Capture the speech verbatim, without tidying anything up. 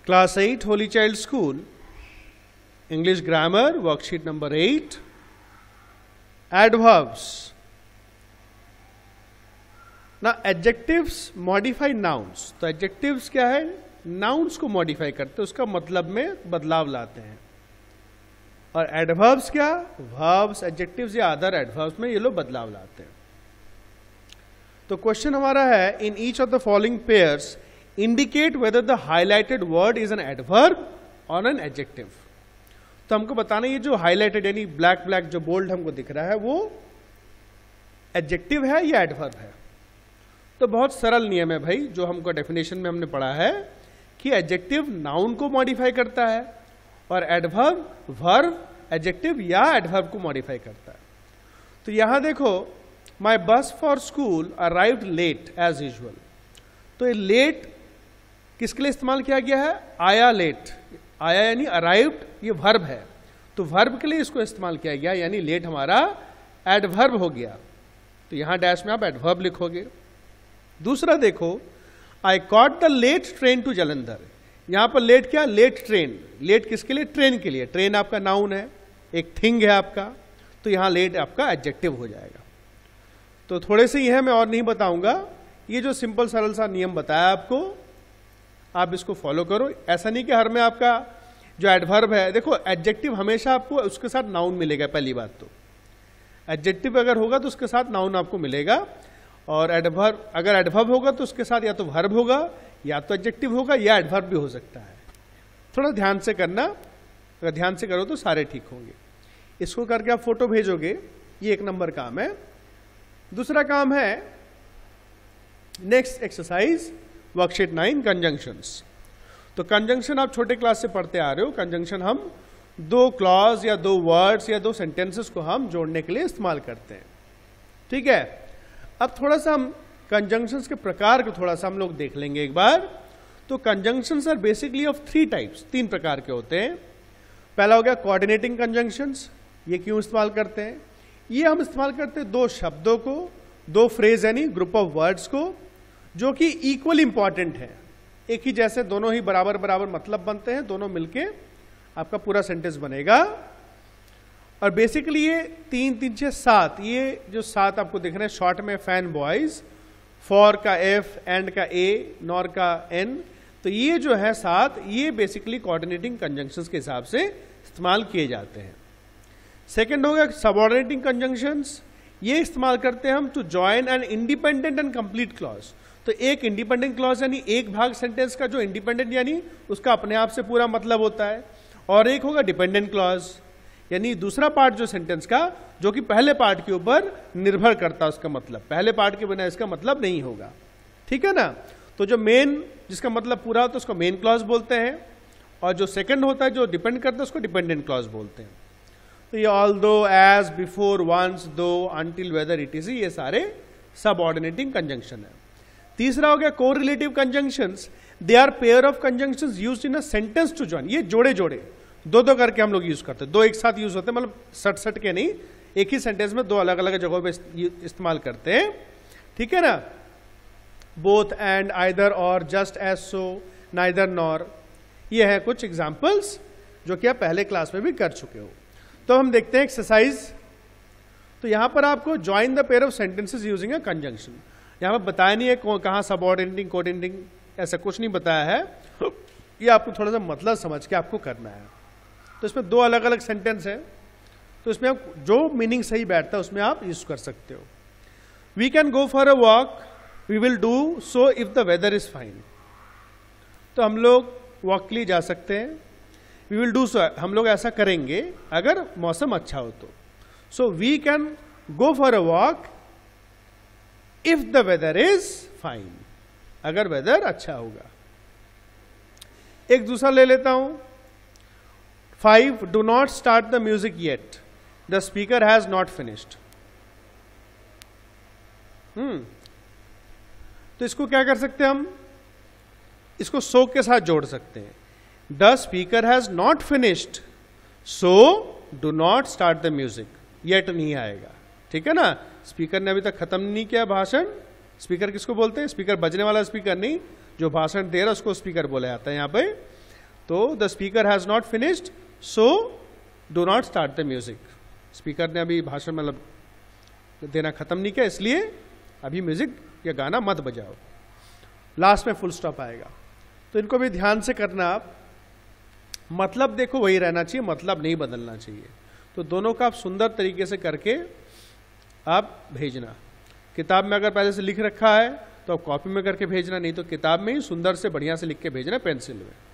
Class eight, Holy Child School, English Grammar, worksheet number eight, adverbs. Now, adjectives modify nouns. तो adjectives क्या है? Nouns को modify करते हैं, उसका मतलब में बदलाव लाते हैं. और adverbs क्या? Verbs, adjectives या other adverbs में ये लोग बदलाव लाते हैं. तो क्वेश्चन हमारा है, in each of the following pairs indicate whether the highlighted word is an adverb or an adjective. तो हमको बताना ये जो highlighted यानी ब्लैक ब्लैक जो बोल्ड हमको दिख रहा है वो एडजेक्टिव है या एडवर्ब है. तो बहुत सरल नियम है भाई, जो हमको डेफिनेशन में हमने पढ़ा है कि एडजेक्टिव नाउन को मॉडिफाई करता है और एडवर्ब वर्ब एडजेक्टिव या एडवर्ब को मॉडिफाई करता है. तो यहां देखो, my bus for school arrived late as usual. तो ये लेट किसके लिए इस्तेमाल किया गया है? आया लेट. आया यानी अराइव्ड, ये वर्ब है, तो वर्ब के लिए इसको इस्तेमाल किया गया, यानी लेट हमारा एडवर्ब हो गया. तो यहां डैश में आप एडवर्ब लिखोगे. दूसरा देखो, I caught the late train to Jalandhar. यहां पर लेट क्या? Late train. लेट किसके लिए? ट्रेन के लिए. ट्रेन आपका नाउन है, एक थिंग है आपका, तो यहां लेट आपका एडजेक्टिव हो जाएगा. तो थोड़े से ये है, मैं और नहीं बताऊंगा. ये जो सिंपल सरल सा नियम बताया आपको, आप इसको फॉलो करो. ऐसा नहीं कि हर में आपका जो एडवर्ब है, देखो एडजेक्टिव हमेशा आपको उसके साथ नाउन मिलेगा. पहली बात तो एडजेक्टिव अगर होगा तो उसके साथ नाउन आपको मिलेगा, और एडवर्ब अगर एडवर्ब होगा तो उसके साथ या तो वर्ब होगा या तो एडजेक्टिव होगा या एडवर्ब भी हो सकता है. थोड़ा ध्यान से करना, अगर ध्यान से करो तो सारे ठीक होंगे. इसको करके आप फोटो भेजोगे, ये एक नंबर काम है. दूसरा काम है next exercise worksheet nine, conjunctions. तो कंजंक्शन आप छोटे क्लास से पढ़ते आ रहे हो. कंजंक्शन हम दो क्लॉज या दो वर्ड्स या दो सेंटेंसेस को हम जोड़ने के लिए इस्तेमाल करते हैं. ठीक है. अब थोड़ा सा हम कंजंक्शंस के प्रकार को थोड़ा सा हम लोग देख लेंगे एक बार. तो conjunctions are basically of three types, तीन प्रकार के होते हैं. पहला हो गया कोऑर्डिनेटिंग कंजंक्शंस. ये क्यों इस्तेमाल करते हैं? ये हम इस्तेमाल करते हैं दो शब्दों को, दो फ्रेज यानी ग्रुप ऑफ वर्ड्स को, जो कि इक्वल इंपॉर्टेंट है. एक ही जैसे दोनों ही बराबर बराबर मतलब बनते हैं, दोनों मिलके आपका पूरा सेंटेंस बनेगा. और बेसिकली ये तीन तीन छह सात, ये जो सात आपको दिख रहे हैं शॉर्ट में, फैन बॉयज, फॉर का एफ, एंड का ए, नॉर का एन. तो ये जो है सात, ये बेसिकली कोऑर्डिनेटिंग कंजंक्शंस के हिसाब से इस्तेमाल किए जाते हैं. सेकेंड हो गया सबऑर्डिनेटिंग कंजंक्शंस. ये इस्तेमाल करते हैं हम to join an independent and complete clause. तो एक इंडिपेंडेंट क्लॉज यानी एक भाग सेंटेंस का जो इंडिपेंडेंट यानी उसका अपने आप से पूरा मतलब होता है, और एक होगा डिपेंडेंट क्लॉज यानी दूसरा पार्ट जो सेंटेंस का, जो कि पहले पार्ट के ऊपर निर्भर करता है उसका मतलब. पहले पार्ट के बिना इसका मतलब नहीं होगा. ठीक है ना. तो जो मेन जिसका मतलब पूरा होता है उसको मेन क्लॉज बोलते हैं, और जो सेकंड होता है जो डिपेंड करता है उसको डिपेंडेंट क्लॉज बोलते हैं. तो ये although, as, before, once, though, until, whether, it is, ये सारे सबऑर्डिनेटिंग कंजंक्शन है. तीसरा हो गया correlative conjunctions. They are pair of conjunctions used in a sentence to join. ये जोड़े जोड़े दो दो करके हम लोग यूज करते हैं. दो एक साथ यूज होते हैं, मतलब सट सट के नहीं, एक ही सेंटेंस में दो अलग अलग जगहों पे इस्तेमाल करते हैं. ठीक है ना. Both, and, either, or, just, as, so, neither, nor. ये है कुछ एग्जाम्पल्स जो कि आप पहले क्लास में भी कर चुके हो. तो हम देखते हैं एक्सरसाइज. तो यहां पर आपको join the pair of sentences using a conjunction. यहां पर बताया नहीं है कहां सबऑर्डिनेटिंग कोऑर्डिनेटिंग, ऐसा कुछ नहीं बताया है. ये आपको थोड़ा सा मतलब समझ के आपको करना है. तो इसमें दो अलग अलग सेंटेंस है, तो इसमें आप जो मीनिंग सही बैठता है उसमें आप यूज कर सकते हो. We can go for a walk, we will do so if the weather is fine. तो हम लोग वॉक के लिए जा सकते हैं. वी विल डू सो, हम लोग ऐसा करेंगे अगर मौसम अच्छा हो तो. So we can go for a walk if the weather is fine, अगर वेदर अच्छा होगा. एक दूसरा ले लेता हूं. Five, do not start the music yet, the speaker has not finished. हम्म तो इसको क्या कर सकते हैं हम? इसको सो के साथ जोड़ सकते हैं. The speaker has not finished, so do not start the music. Yet नहीं आएगा. ठीक है ना. स्पीकर ने अभी तक खत्म नहीं किया भाषण. स्पीकर किसको बोलते हैं? स्पीकर बजने वाला स्पीकर नहीं, जो भाषण दे रहा है उसको स्पीकर बोला जाता है यहाँ पे. तो the speaker has not finished so do not start the music. Speaker ने अभी भाषण मतलब देना खत्म नहीं किया, इसलिए अभी म्यूजिक या गाना मत बजाओ। लास्ट में फुल स्टॉप आएगा। तो इनको भी ध्यान से करना आप। मतलब देखो वही रहना चाहिए, मतलब नहीं बदलना चाहिए। तो दोनों का आप सुंदर तरीके से करके आप भेजना। किताब में अगर पहले से लिख रखा है तो आप कॉपी में करके भेजना, नहीं तो किताब में ही सुंदर से बढ़िया से लिख के भेजना पेंसिल में।